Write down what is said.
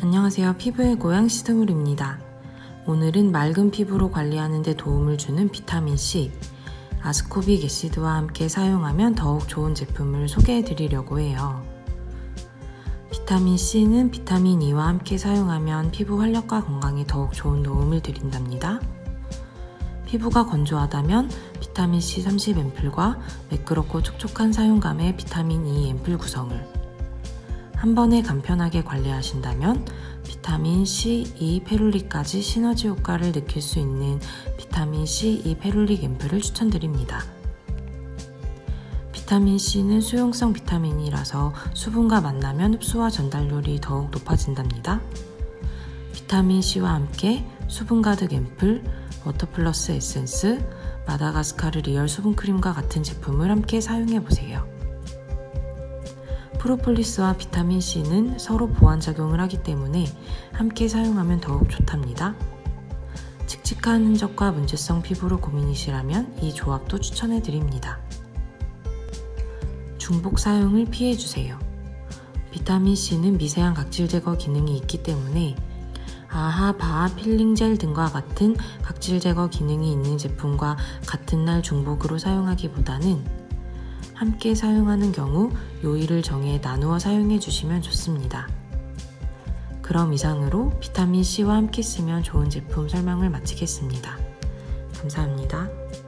안녕하세요. 피부의 고향 시드물입니다. 오늘은 맑은 피부로 관리하는 데 도움을 주는 비타민C, 아스코빅 애시드와 함께 사용하면 더욱 좋은 제품을 소개해 드리려고 해요. 비타민C는 비타민 E와 함께 사용하면 피부 활력과 건강에 더욱 좋은 도움을 드린답니다. 피부가 건조하다면 비타민C 30앰플과 매끄럽고 촉촉한 사용감의 비타민 E 앰플 구성을, 한 번에 간편하게 관리하신다면 비타민 C, E 페룰릭까지 시너지 효과를 느낄 수 있는 비타민 C, E 페룰릭 앰플을 추천드립니다. 비타민 C는 수용성 비타민이라서 수분과 만나면 흡수와 전달률이 더욱 높아진답니다. 비타민 C와 함께 수분 가득 앰플, 워터 플러스 에센스, 마다가스카르 리얼 수분크림과 같은 제품을 함께 사용해보세요. 프로폴리스와 비타민C는 서로 보완작용을 하기 때문에 함께 사용하면 더욱 좋답니다. 칙칙한 흔적과 문제성 피부로 고민이시라면 이 조합도 추천해드립니다. 중복 사용을 피해주세요. 비타민C는 미세한 각질 제거 기능이 있기 때문에 아하, 바하, 필링 젤 등과 같은 각질 제거 기능이 있는 제품과 같은 날 중복으로 사용하기보다는 함께 사용하는 경우 요일을 정해 나누어 사용해 주시면 좋습니다. 그럼 이상으로 비타민C와 함께 쓰면 좋은 제품 설명을 마치겠습니다. 감사합니다.